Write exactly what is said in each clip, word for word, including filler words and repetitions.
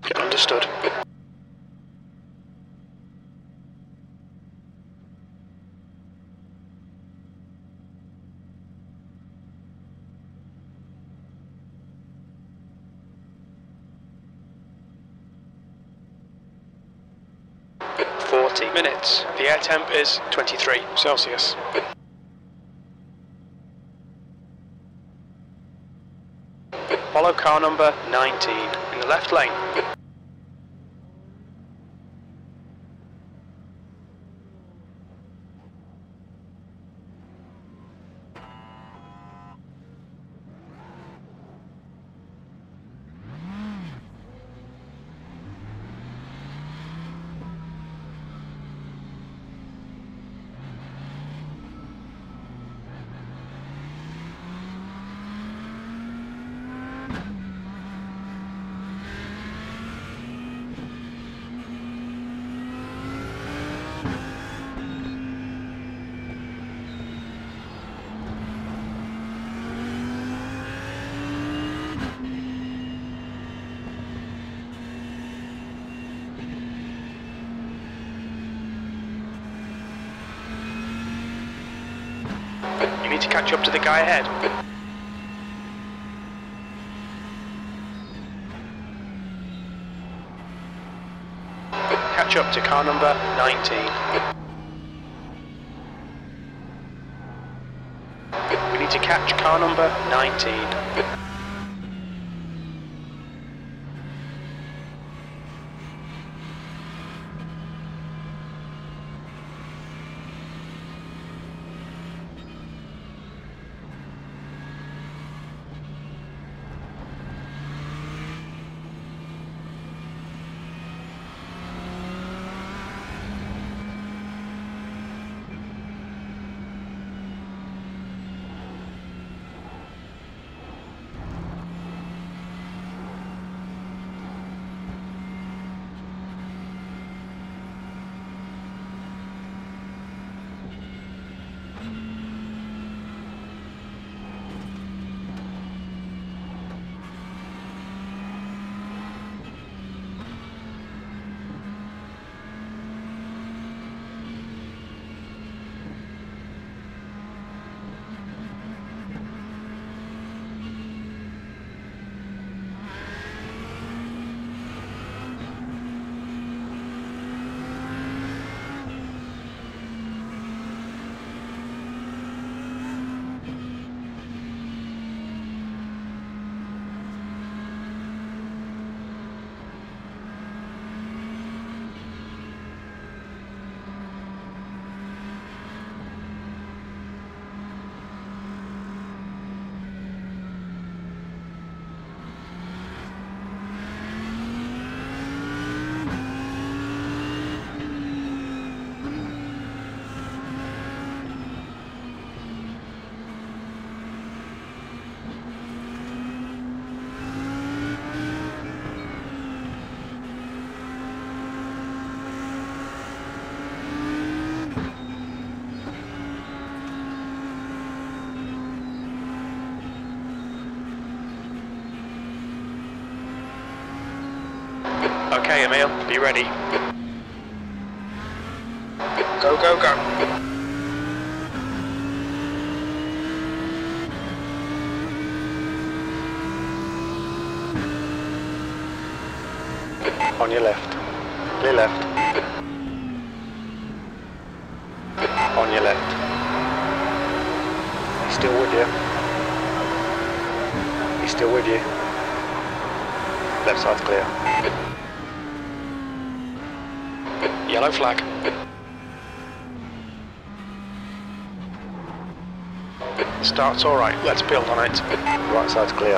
Understood. forty minutes. The air temp is twenty-three Celsius. Follow car number nineteen in the left lane. You need to catch up to the guy ahead. Catch up to car number nineteen. We need to catch car number nineteen. Okay, Emil, be ready. Go, go, go. On your left. Clear left. On your left. He's still with you. He's still with you. Left side's clear. Yellow flag. Start's alright, let's build on it. Right side's clear.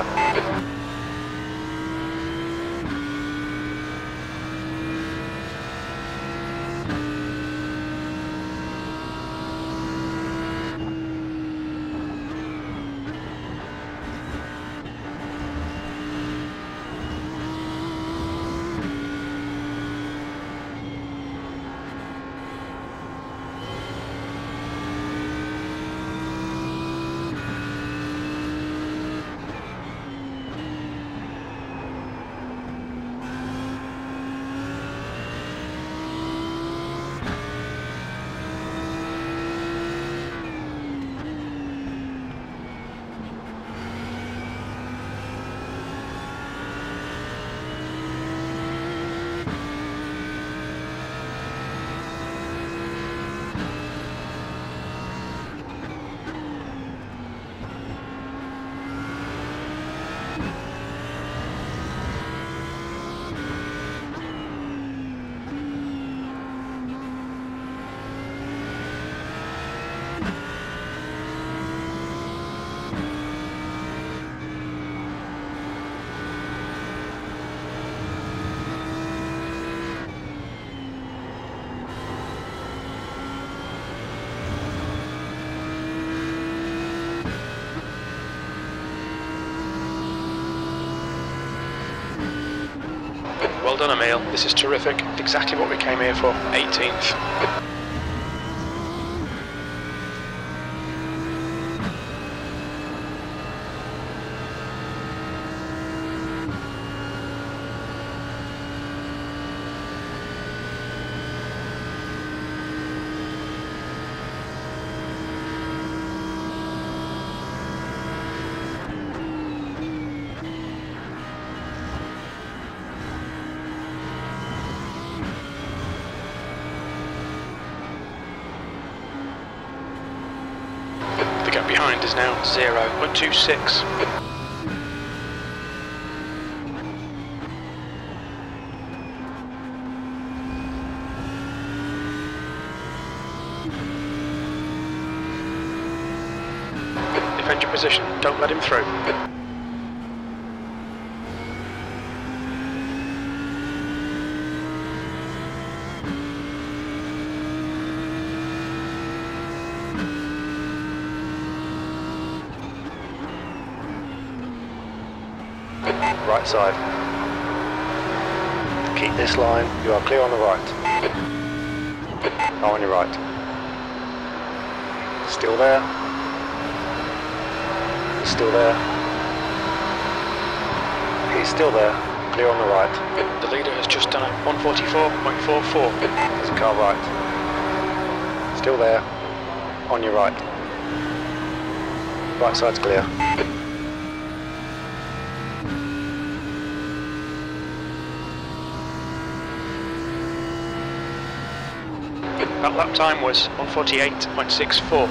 Well done, Emil. This is terrific. Exactly what we came here for. eighteenth. The gap behind is now zero point two six. Defend your position, don't let him through. Right side. Keep this line, you are clear on the right. Now on your right. Still there. He's still there. He's still there, clear on the right. The leader has just done a one forty-four point four four. There's a car right. Still there, on your right. Right side's clear. That lap time was one forty-eight point six four.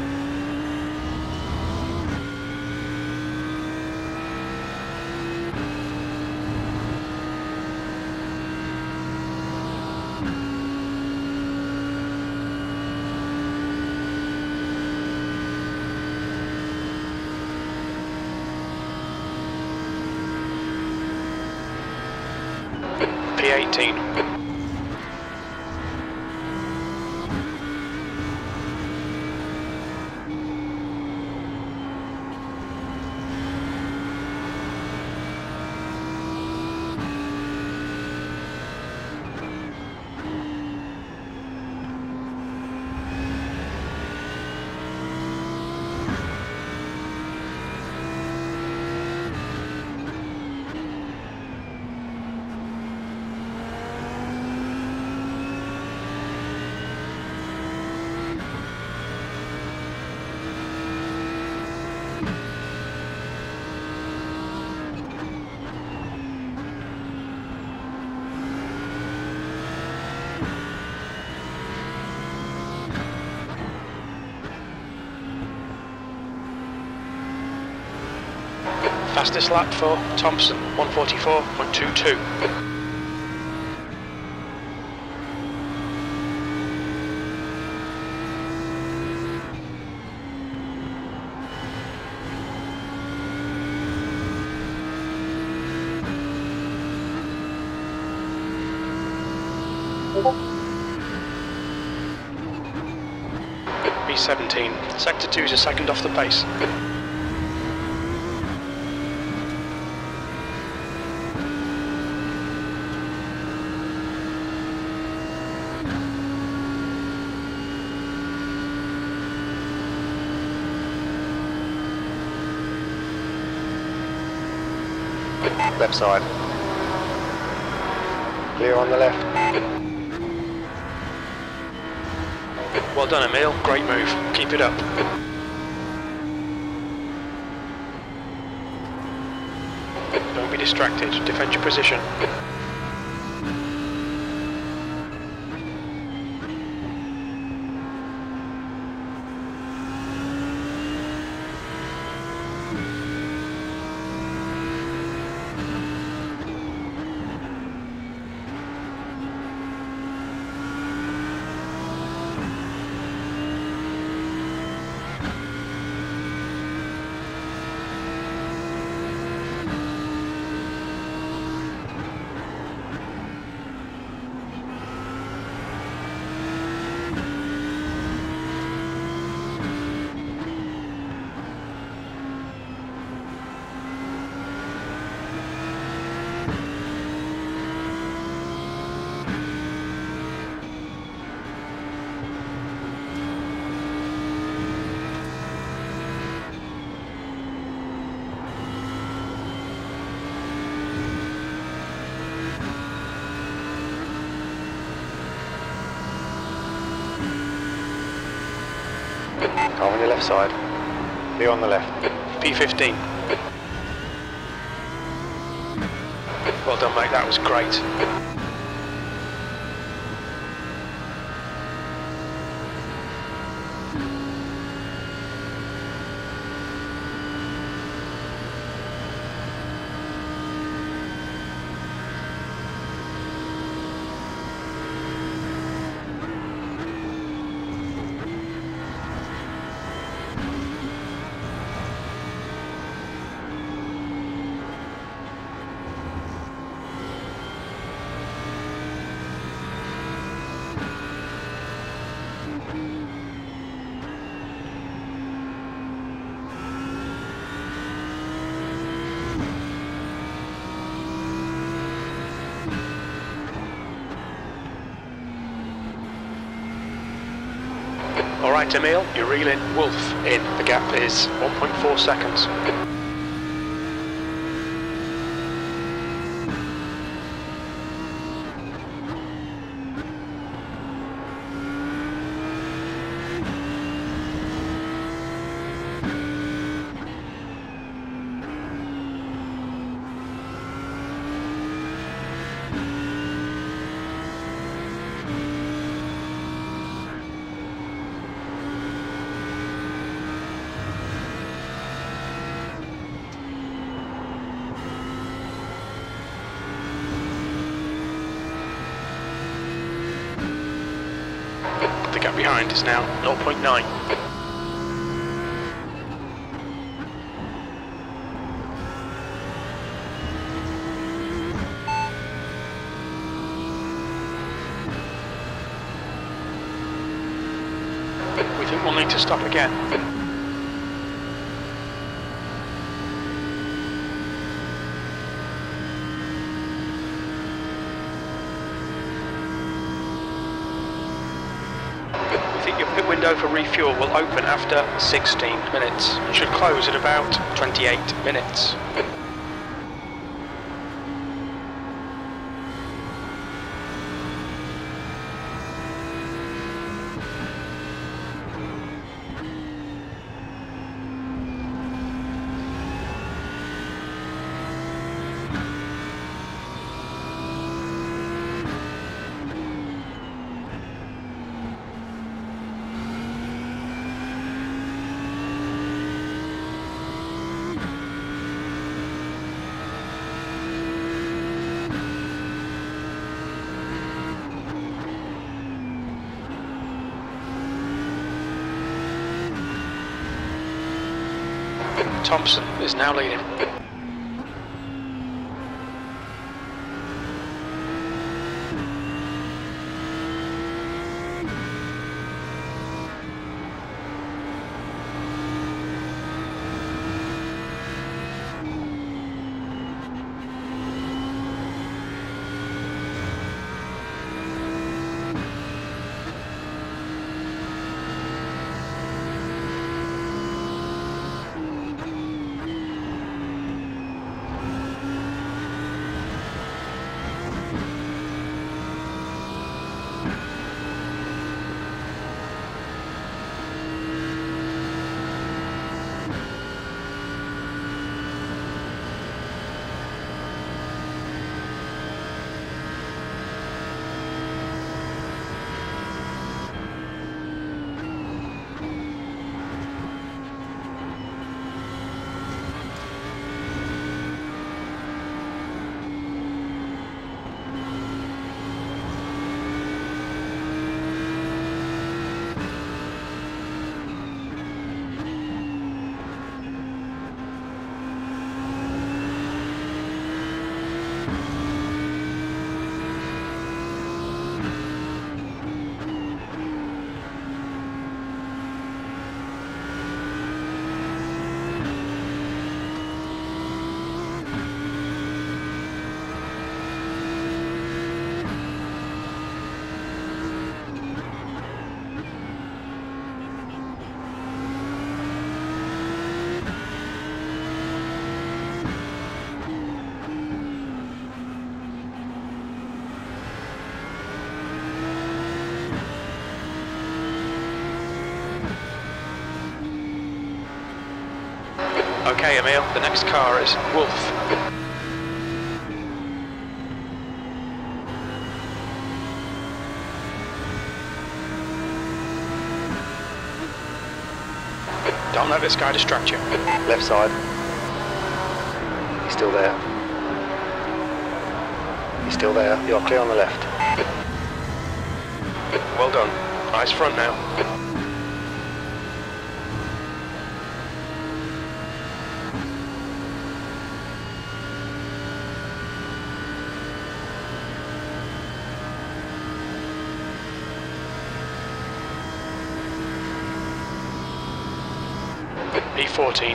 P eighteen. Fastest lap for Thompson, one forty-four point two two. B seventeen, sector two is a second off the pace. Left side. Clear on the left. Well done, Emil. Great move. Keep it up. Don't be distracted. Defend your position. Car on your left side. Be on the left. P fifteen. Well done, mate, that was great. Alright Emil, you're reeling Wolf in. The gap is one point four seconds. The gap behind is now zero point nine. We think we'll need to stop again. Your pit window for refuel will open after sixteen minutes and should close at about twenty-eight minutes. Thompson is now leading. Okay, Emil, the next car is Wolf. Don't let this guy distract you. Left side. He's still there. He's still there. You're clear on the left. Well done. Eyes front now. E fourteen.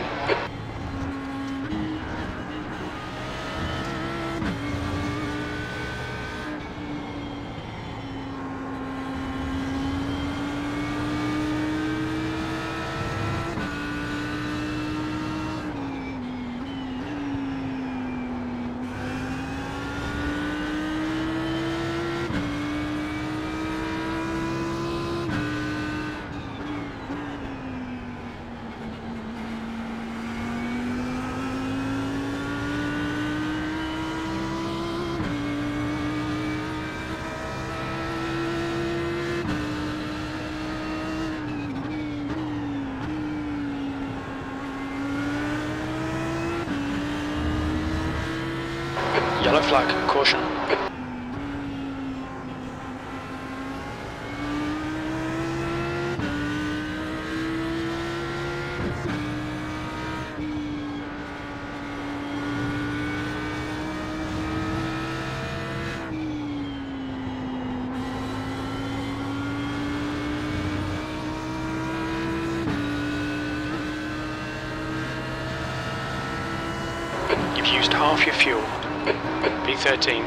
Yellow flag, caution. You've used half your fuel. V thirteen.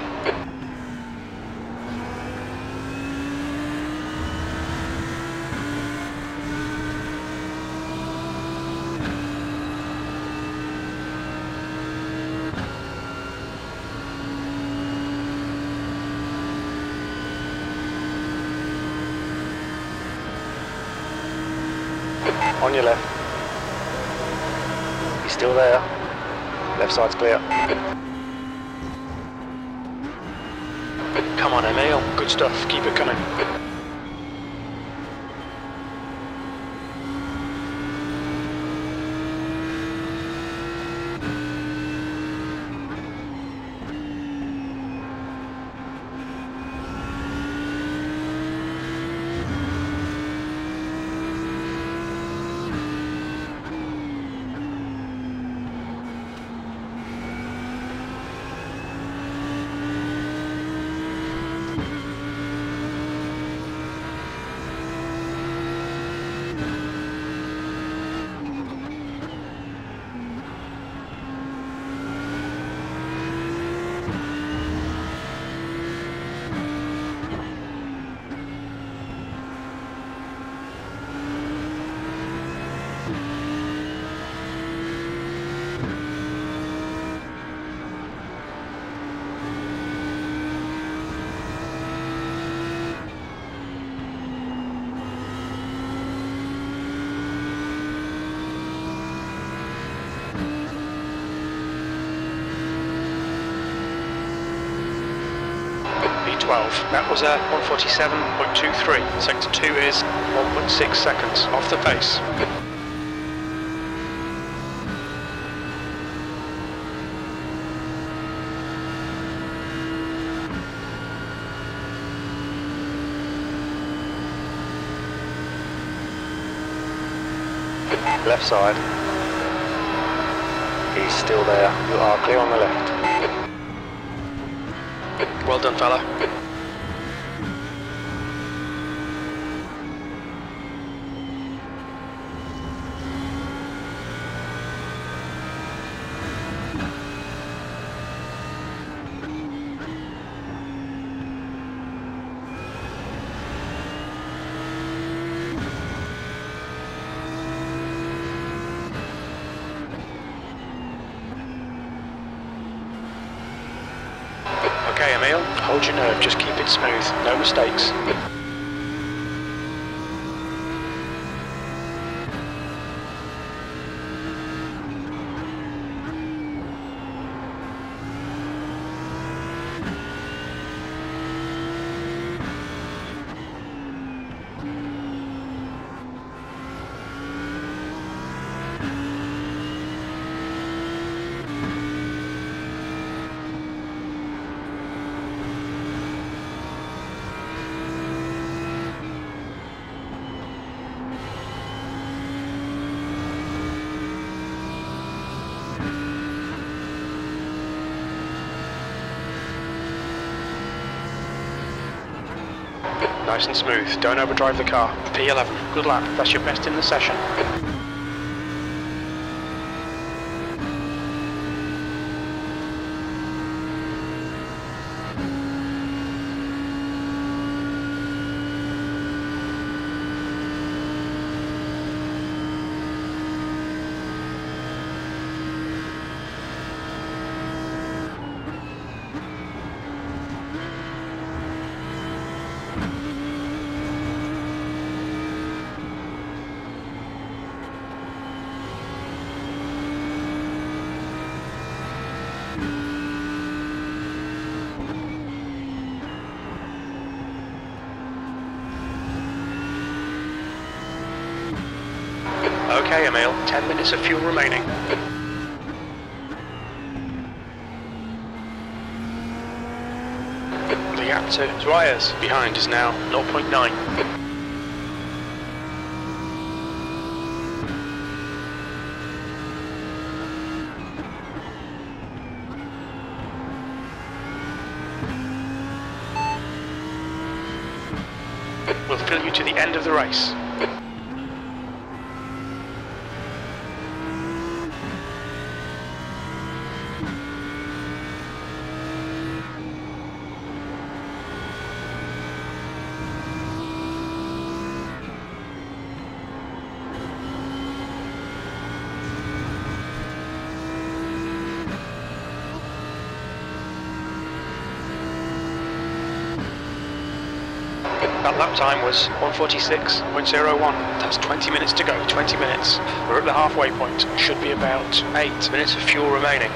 On your left. He's still there. Left side's clear. Come on, Emil. Good stuff. Keep it coming. twelve. That was a one forty-seven point two three. Sector two is one point six seconds off the pace. Left side. He's still there. You are clear on the left. Well done, fella. Okay, Emil, hold your nerve, just keep it smooth, no mistakes. Nice and smooth, don't overdrive the car. P eleven, good lap, that's your best in the session. Okay, Emil, ten minutes of fuel remaining. The gap to Dwyer's behind is now zero point nine. We'll fill you to the end of the race. That lap time was one forty-six point zero one. That's twenty minutes to go, twenty minutes. We're at the halfway point. Should be about eight minutes of fuel remaining.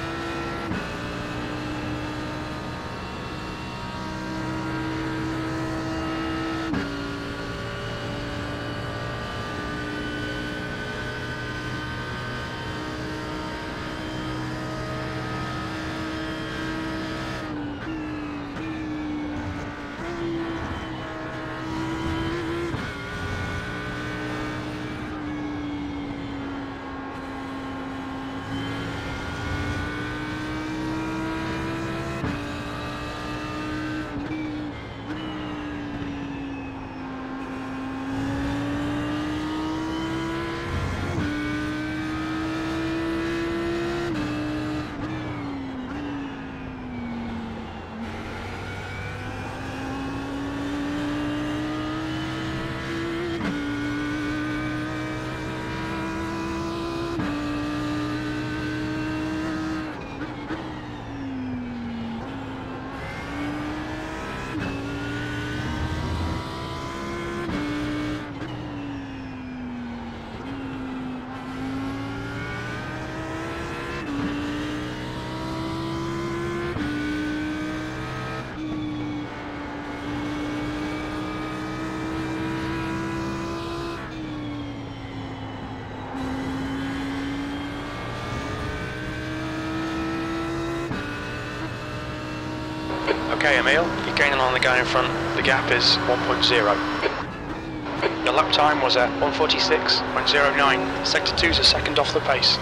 Okay, Emil, you're gaining on the guy in front. The gap is one point zero. Your lap time was at one forty-six point zero nine. Sector two is a second off the pace.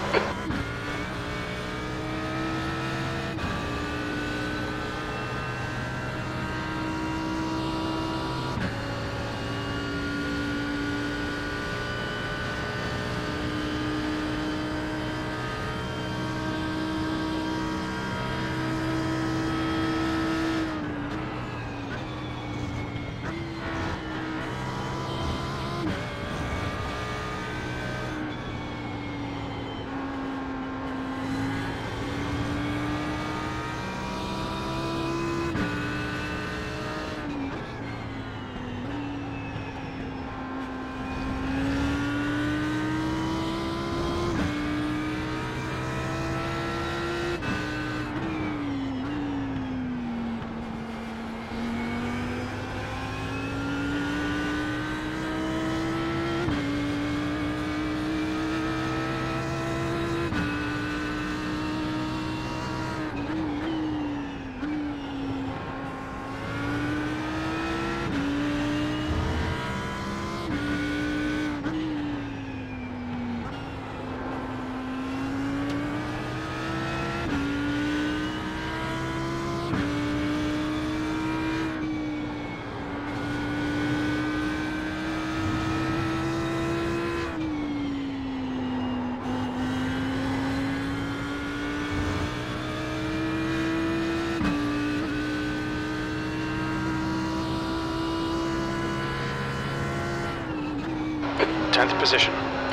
tenth position.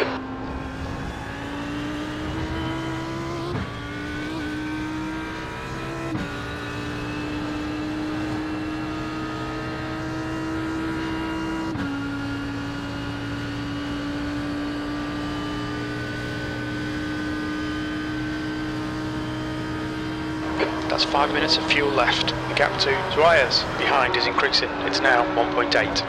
That's five minutes of fuel left. The gap to Dwyer's behind is increasing. It's now one point eight.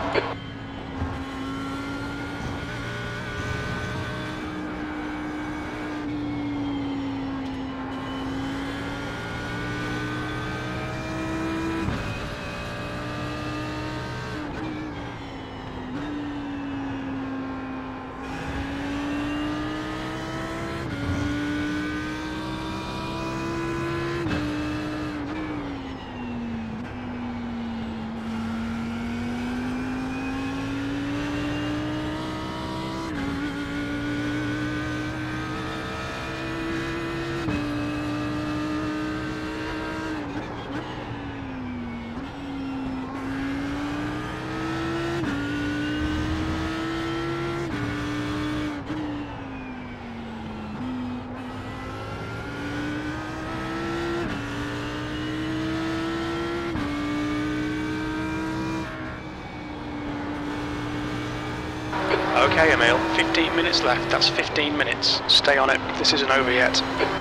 Okay, Emil, fifteen minutes left. That's fifteen minutes. Stay on it. This isn't over yet.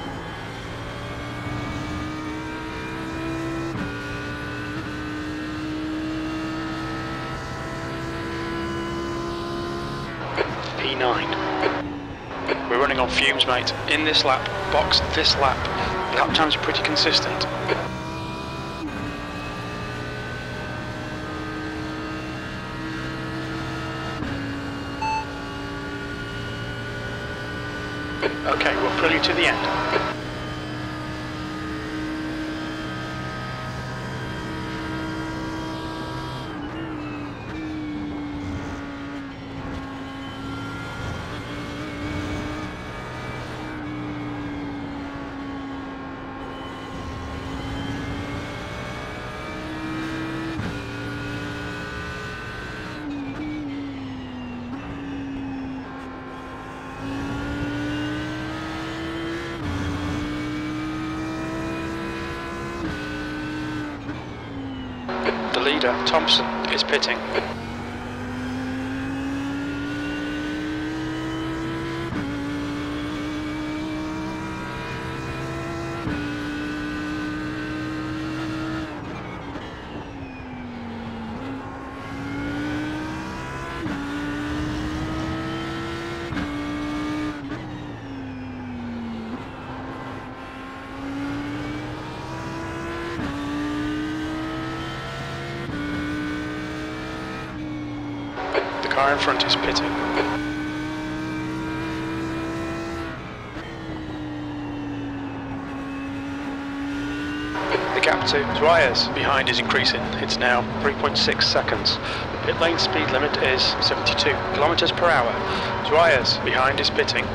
P nine. We're running on fumes, mate. In this lap, box this lap. Lap time's pretty consistent. Okay, we'll pull you to the end. The leader, Thompson, is pitting. The car in front is pitting. The gap to Dwyer's behind is increasing. It's now three point six seconds. The pit lane speed limit is seventy-two kilometers per hour. Dwyer's behind is pitting.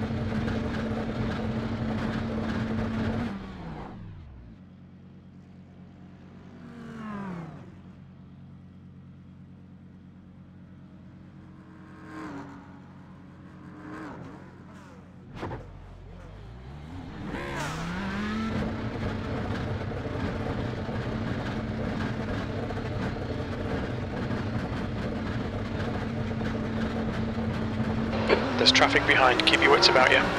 There's traffic behind, keep your wits about you.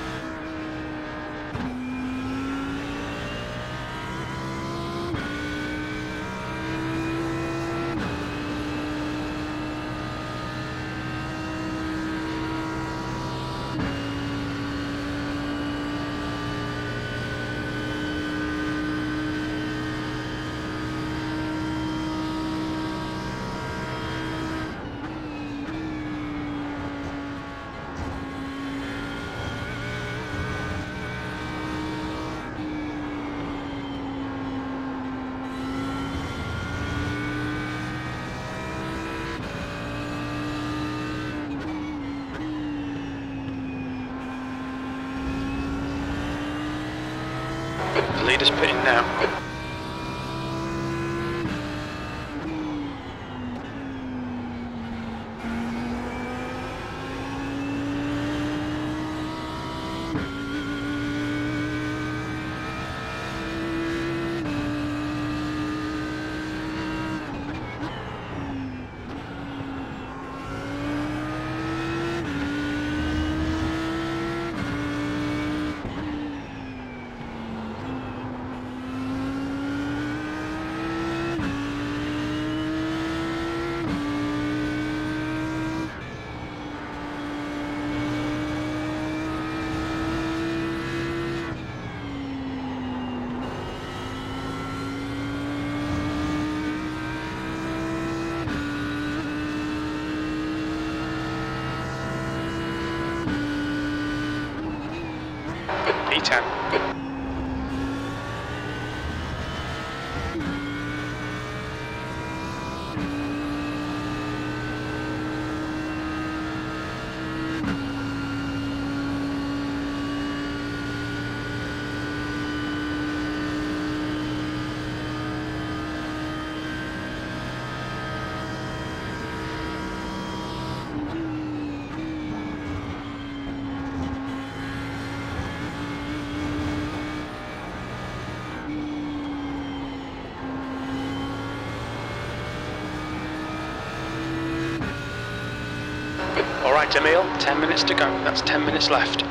The leader's pitting now. P ten. Alright Emil, ten minutes to go, that's ten minutes left.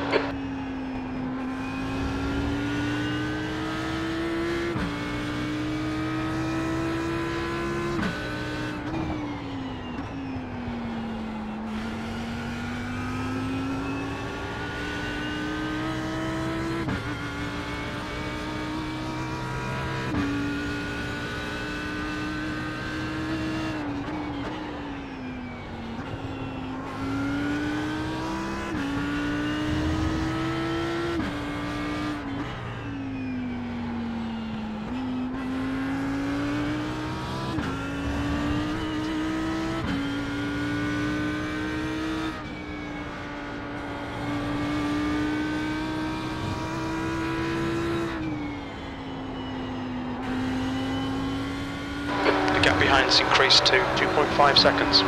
The gap behind has increased to two point five seconds.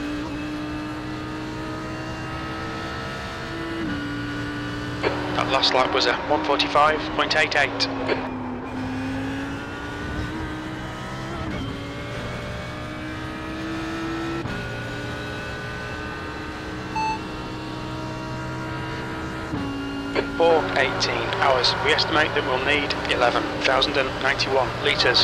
That last lap was a one forty-five point eight eight. four eighteen hours. We estimate that we'll need eleven thousand ninety-one litres.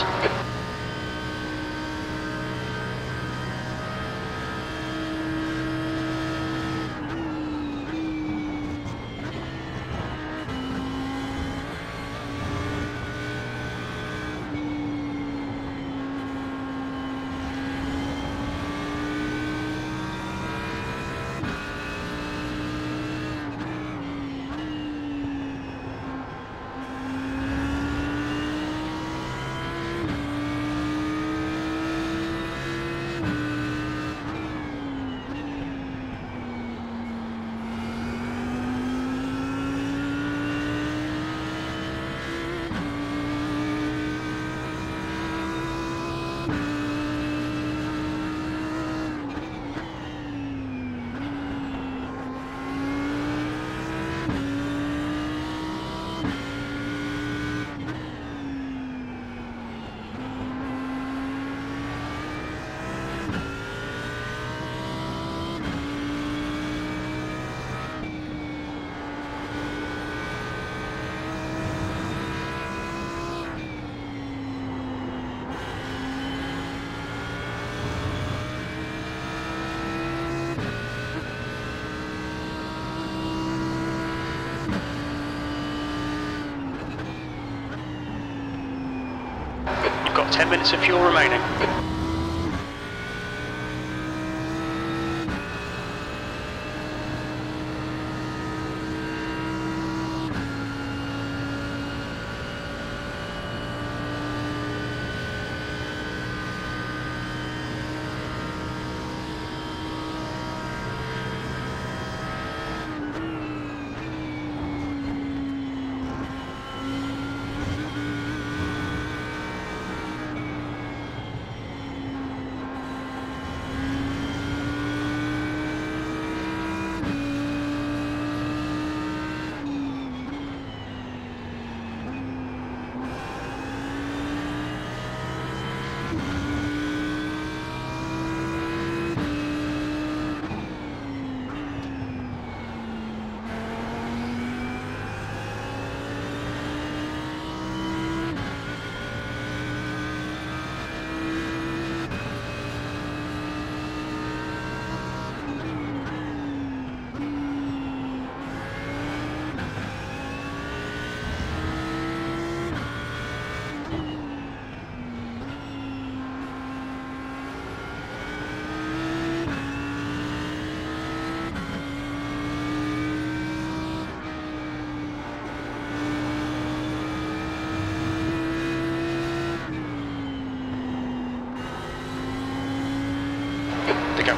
Got ten minutes of fuel remaining.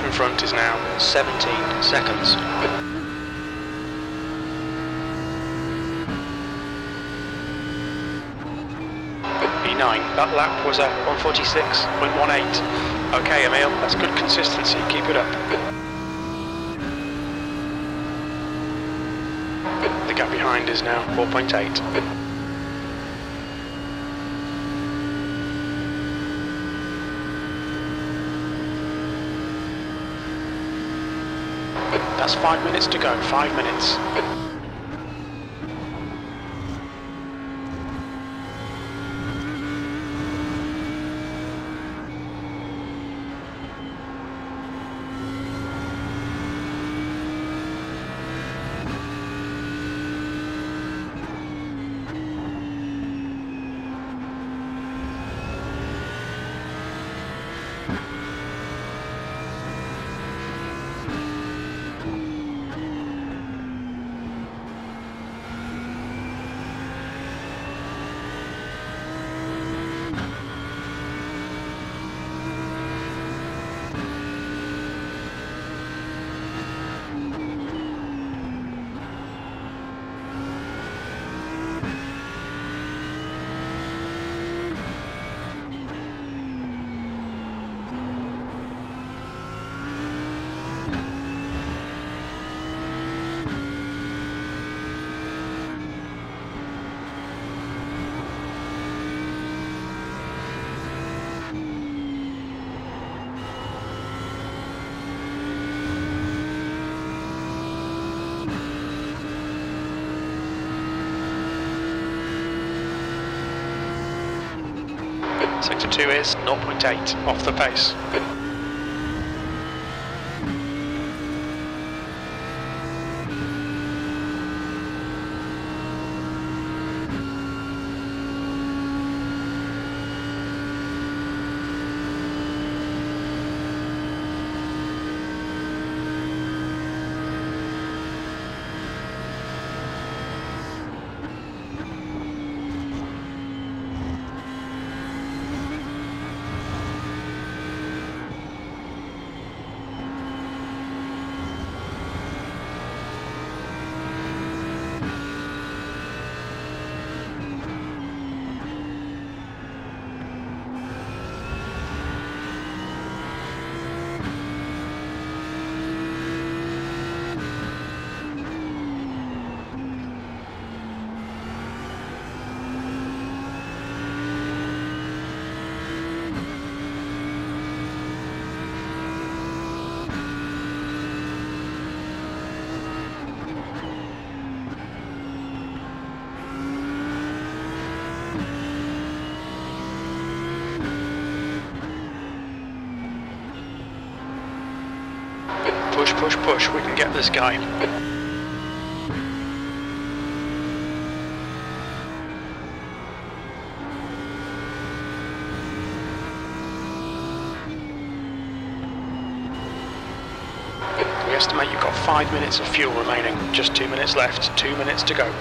in front is now seventeen seconds. E nine, that lap was a one forty-six point one eight. Okay, Emil, that's good consistency, keep it up. The gap behind is now four point eight. That's five minutes to go, five minutes. Sector two is zero point eight, off the pace. Push, push, push, we can get this guy. We estimate you've got five minutes of fuel remaining, just two minutes left, two minutes to go.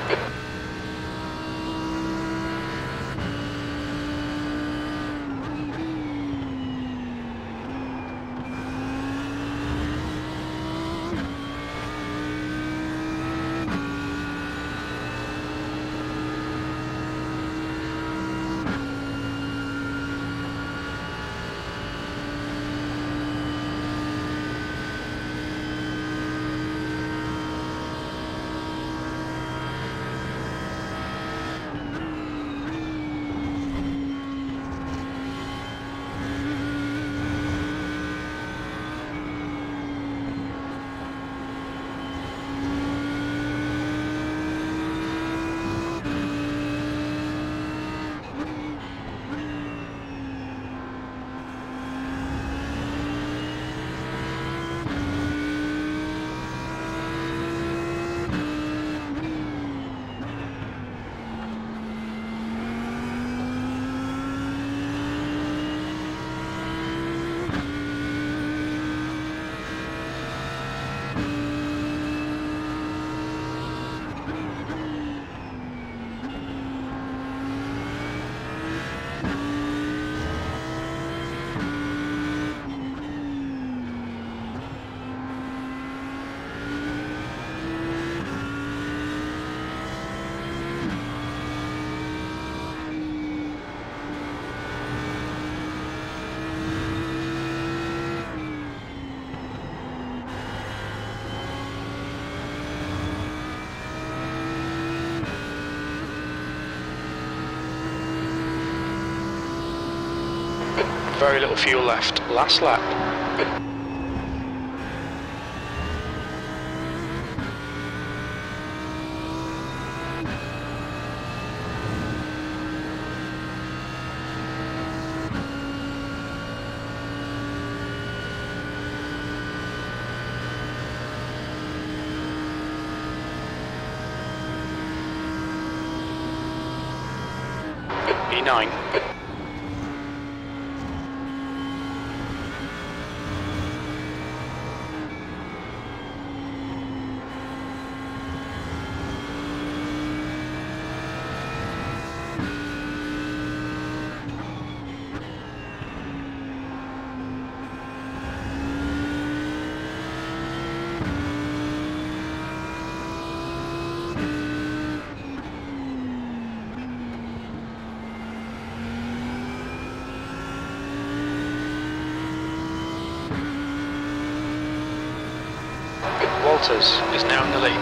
very little fuel left. Last lap. P nine. Walters is now in the lead.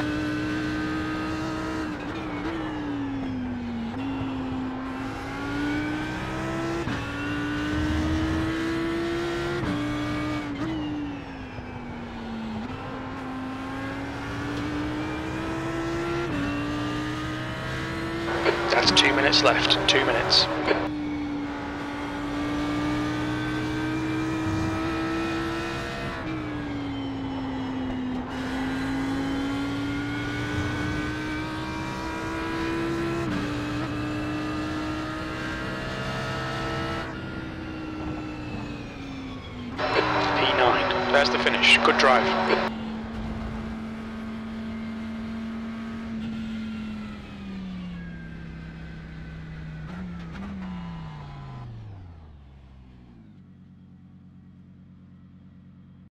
That's two minutes left. Two minutes. P nine. There's the finish. Good drive.